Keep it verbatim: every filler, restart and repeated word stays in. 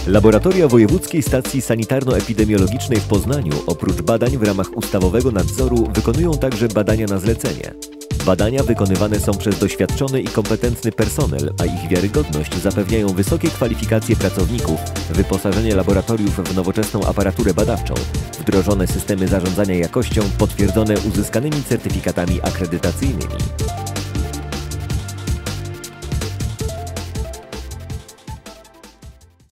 Laboratoria Wojewódzkiej Stacji Sanitarno-Epidemiologicznej w Poznaniu oprócz badań w ramach ustawowego nadzoru wykonują także badania na zlecenie. Badania wykonywane są przez doświadczony i kompetentny personel, a ich wiarygodność zapewniają wysokie kwalifikacje pracowników, wyposażenie laboratoriów w nowoczesną aparaturę badawczą, wdrożone systemy zarządzania jakością potwierdzone uzyskanymi certyfikatami akredytacyjnymi.